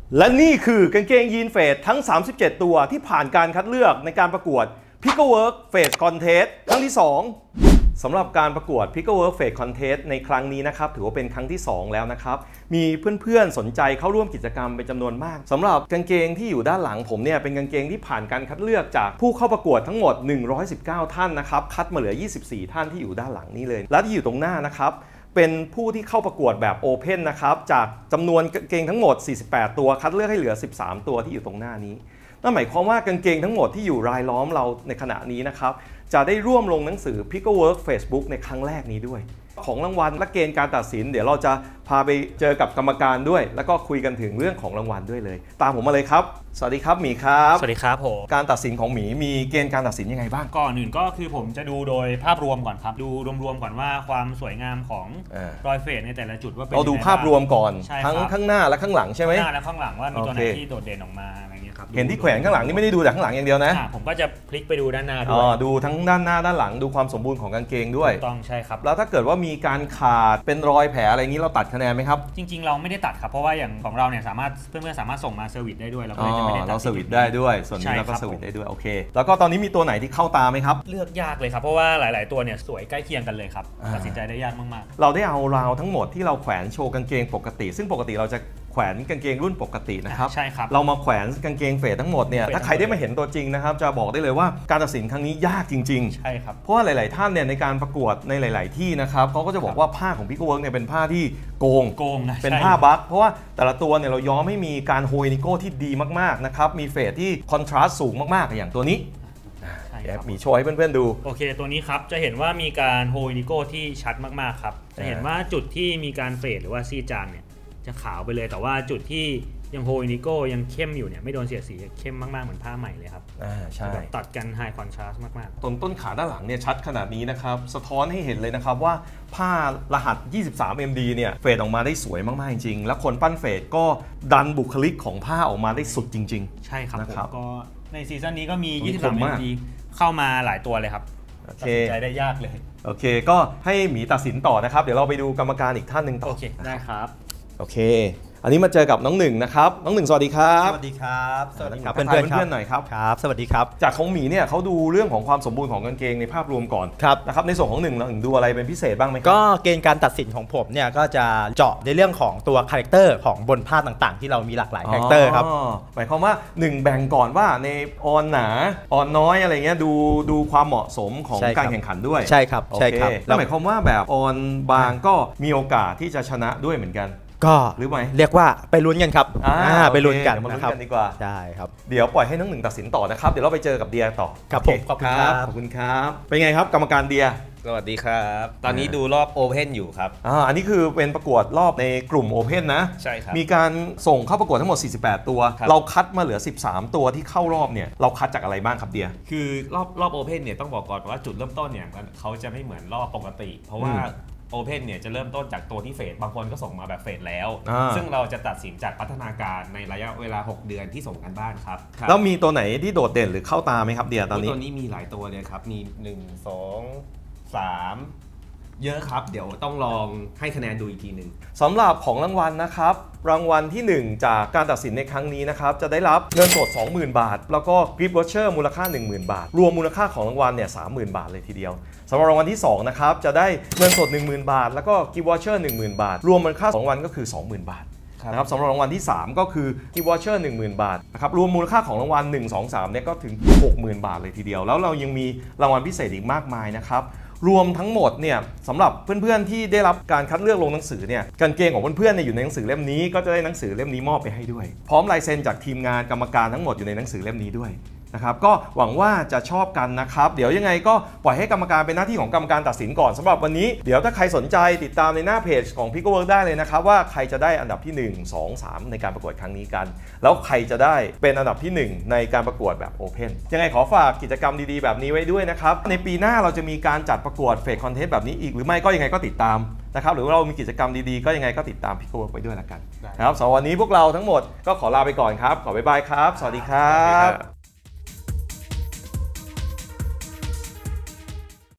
และนี่คือกางเกงยีนเฟสทั้ง 37 ตัวที่ผ่านการคัดเลือกในการประกวด Picklework Face Contest ครั้งที่ 2 สำหรับการประกวด Picklework Face Contest ในครั้งนี้นะครับถือว่าเป็นครั้งที่ 2 แล้วนะครับมีเพื่อนๆสนใจเข้าร่วมกิจกรรมเป็นจำนวนมากสำหรับกางเกงที่อยู่ด้านหลังผมเนี่ยเป็นกางเกงที่ผ่านการคัดเลือกจากผู้เข้าประกวดทั้งหมด119ท่านนะครับคัดมาเหลือ24ท่านที่อยู่ด้านหลังนี้เลยและที่อยู่ตรงหน้านะครับเป็นผู้ที่เข้าประกวดแบบโอเพ่นนะครับจากจำนวนกางเกงทั้งหมด48ตัวคัดเลือกให้เหลือ13ตัวที่อยู่ตรงหน้านี้นั่นหมายความว่ากางเกงทั้งหมดที่อยู่รายล้อมเราในขณะนี้นะครับจะได้ร่วมลงหนังสือ Picklework Facebook ในครั้งแรกนี้ด้วยของรางวัลและเกณฑ์การตัดสินเดี๋ยวเราจะพาไปเจอกับกรรมการด้วยแล้วก็คุยกันถึงเรื่องของรางวัลด้วยเลยตามผมมาเลยครับสวัสดีครับหมีครับสวัสดีครับผมการตัดสินของหมีมีเกณฑ์การตัดสินยังไงบ้างก่อนอื่นก็คือผมจะดูโดยภาพรวมก่อนครับดูรวมๆก่อนว่าความสวยงามของรอยเฟสในแต่ละจุดว่าเป็นเราดูภาพรวมก่อนทั้งข้างหน้าและข้างหลังใช่ไหมข้างหน้าและข้างหลังว่ามีตัวไหนที่โดดเด่นออกมาอะไรเงี้ยครับเห็นที่แขวนข้างหลังนี่ไม่ได้ดูแต่ข้างหลังอย่างเดียวนะผมก็จะพลิกไปดูด้านหน้าด้วยดูทั้งด้านหน้าด้านหลังดูความสมบูรณ์ของกางเกงด้วยต้องใช่ครับแล้วถ้าเกิดว่ามีการขาดเป็นรอยแผลอะไรอย่างนี้เราตัดคะแนนไหมครับจริงๆเราไม่ได้ตัดครับเพราะว่าอย่างของเราเนี่ยสามารถเพื่อนๆสามารถส่งมาเซอร์วิสได้ด้วยเราก็เลยจะไม่ได้ตัดเราเซอร์วิสได้ด้วยส่วนนี้เราก็เซอร์วิสได้ด้วยโอเคแล้วก็ตอนนี้มีตัวไหนที่เข้าตาไหมครับเลือกยากเลยครับเพราะว่าหลายๆตัวเนี่ยสวยใกล้เคียงกันเลยครับตัดสินใจได้ยากมากๆเราได้เอาราวทั้งหมดที่เราแขวนโชว์กางเกงปกติซึ่งปกติเราจะแขวนกางเกงรุ่นปกตินะครับใช่ครับเรามาแขวนกางเกงเฟสทั้งหมดเนี่ยถ้าใครได้มาเห็นตัวจริงนะครับจะบอกได้เลยว่าการตัดสินครั้งนี้ยากจริงๆใช่ครับเพราะว่าหลายๆท่านเนี่ยในการประกวดในหลายๆที่นะครับเขาก็จะบอกว่าผ้าของPickleworkเนี่ยเป็นผ้าที่โกงนะเป็นผ้าบั๊กเพราะว่าแต่ละตัวเนี่ยเราย้อมให้มีการโฮนิโก้ที่ดีมากๆนะครับมีเฟสที่คอนทราสต์สูงมากๆอย่างตัวนี้มีโชว์ให้เพื่อนๆดูโอเคตัวนี้ครับจะเห็นว่ามีการโฮนิโก้ที่ชัดมากๆครับจะเห็นว่าจุดที่มีการเฟดหรือว่าซีจางเนี่ยจะขาวไปเลยแต่ว่าจุดที่ยังโฮนิโก้ยังเข้มอยู่เนี่ยไม่โดนเสียดสีเข้มมากๆเหมือนผ้าใหม่เลยครับใช่ตัดกันไฮคอนทราสต์มากๆต้นขาด้านหลังเนี่ยชัดขนาดนี้นะครับสะท้อนให้เห็นเลยนะครับว่าผ้ารหัส 23MD เนี่ยเฟดออกมาได้สวยมากๆจริงๆแล้วคนปั้นเฟดก็ดันบุคลิกของผ้าออกมาได้สุดจริงๆใช่ครับผมก็ในซีซั่นนี้ก็มี 23MD เข้ามาหลายตัวเลยครับตัดสินใจได้ยากเลยโอเคก็ให้หมีตัดสินต่อนะครับเดี๋ยวเราไปดูกรรมการอีกท่านหนึ่งต่อโอเคได้ครับโอเคอันนี้มาเจอกับน้องหนึ่งนะครับน้องหนึ่งสวัสดีครับสวัสดีครับสวัสดีครับเพื่อนๆหน่อยครับครับสวัสดีครับจากของหมีเนี่ยเขาดูเรื่องของความสมบูรณ์ของกางเกงในภาพรวมก่อนครับนะครับในส่วนของหนึ่งดูอะไรเป็นพิเศษบ้างไหมก็เกณฑ์การตัดสินของผมเนี่ยก็จะเจาะในเรื่องของตัวคาแรคเตอร์ของบนผ้าต่างๆที่เรามีหลากหลายคาแรคเตอร์ครับหมายความว่า1แบ่งก่อนว่าในออนหนาออนน้อยอะไรเงี้ยดูความเหมาะสมของการแข่งขันด้วยใช่ครับใช่ครับแล้วหมายความว่าแบบออนบางก็มีโอกาสที่จะชนะด้วยเหมือนกันก็หรือไม่เรียกว่าไปลุ้นกันครับไปลุ้นกันนะครับดีกว่าใช่ครับเดี๋ยวปล่อยให้น้องหนึ่งตัดสินต่อนะครับเดี๋ยวเราไปเจอกับเดียต่อครับผมขอบคุณครับขอบคุณครับเป็นไงครับกรรมการเดียสวัสดีครับตอนนี้ดูรอบโอเพ่นอยู่ครับอันนี้คือเป็นประกวดรอบในกลุ่มโอเพ่นนะใช่ครับมีการส่งเข้าประกวดทั้งหมด48ตัวเราคัดมาเหลือ13ตัวที่เข้ารอบเนี่ยเราคัดจากอะไรบ้างครับเดียคือรอบโอเพ่นเนี่ยต้องบอกก่อนว่าจุดเริ่มต้นเนี่ยเขาจะไม่เหมือนรอบปกติเพราะว่าโอเพ่นเนี่ยจะเริ่มต้นจากตัวที่เฟสบางคนก็ส่งมาแบบเฟสแล้วซึ่งเราจะตัดสินจากพัฒนาการในระยะเวลา6เดือนที่ส่งกันบ้านครับแล้วมีตัวไหนที่โดดเด่นหรือเข้าตาไหมครับเดียตอนนี้ตัวนี้มีหลายตัวเลยครับมี1 2 3เยอะครับเดี๋ยวต้องลองให้คะแนนดูอีกทีหนึ่งสำหรับของรางวัลนะครับรางวัลที่1จากการตัดสินในครั้งนี้นะครับจะได้รับเงินสด 20,000 บาทแล้วก็กิฟต์วอเชอร์มูลค่า 10,000 บาทรวมมูลค่าของรางวัลเนี่ย 30,000 บาทเลยทีเดียวสำหรับรางวัลที่2นะครับจะได้เงินสด 10,000 บาทแล้วก็กิฟต์วอเชอร์ 10,000 บาทรวมมูลค่าของรางวัลก็คือ 20,000 บาทนะครับสำหรับรางวัลที่3ก็คือกิฟต์วอเชอร์ 10,000 บาทนะครับรวมมูลค่าของรางวัล1 2 3เนี่ยก็ถึง 60,000 บาทเลยทีเดียวแล้วเรายังมีรางวัลพิเศษอีกมากมายนะครับรวมทั้งหมดเนี่ยสำหรับเพื่อนๆที่ได้รับการคัดเลือกลงหนังสือเนี่ยกางเกงของเพื่อนๆอยู่ในหนังสือเล่มนี้ก็จะได้หนังสือเล่มนี้มอบไปให้ด้วยพร้อมลายเซ็นจากทีมงานกรรมการทั้งหมดอยู่ในหนังสือเล่มนี้ด้วยนะครับก็หวังว่าจะชอบกันนะครับเดี๋ยวยังไงก็ปล่อยให้กรรมการเป็นหน้าที่ของกรรมการตัดสินก่อนสำหรับวันนี้เดี๋ยวถ้าใครสนใจติดตามในหน้าเพจของ Picklework ได้เลยนะครับว่าใครจะได้อันดับที่1 2 3ในการประกวดครั้งนี้กันแล้วใครจะได้เป็นอันดับที่1ในการประกวดแบบโอเพ่นยังไงขอฝากกิจกรรมดีๆแบบนี้ไว้ด้วยนะครับในปีหน้าเราจะมีการจัดประกวดเฟสคอนเทนต์แบบนี้อีกหรือไม่ก็ยังไงก็ติดตามนะครับหรือว่าเรามีกิจกรรมดีๆก็ยังไงก็ติดตาม Picklework ไปด้วยละกันนะครับสำหรับวันนี้พวกเราทั้งหมดก็ขอลาไปก่อนครับขอบ๊ายบายครับสวัสดีครับ